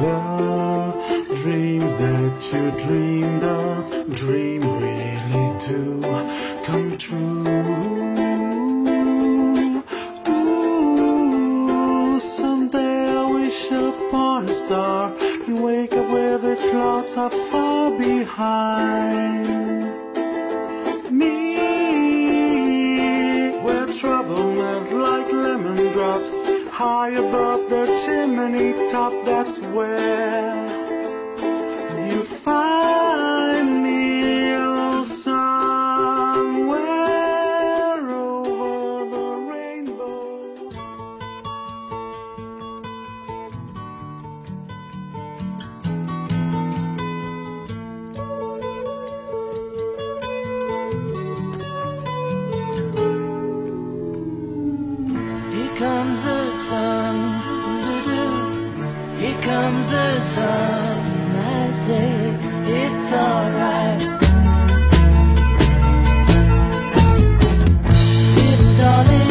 the dream that you dreamed of, dream really do come true. Ooh, someday I wish upon a star and wake up where the clouds are far behind me, where trouble melts like lemon drops high above the chimney top. That's where you find me, oh, somewhere over the rainbow. Here comes the sun, here comes the sun, and I say it's alright. Little darling,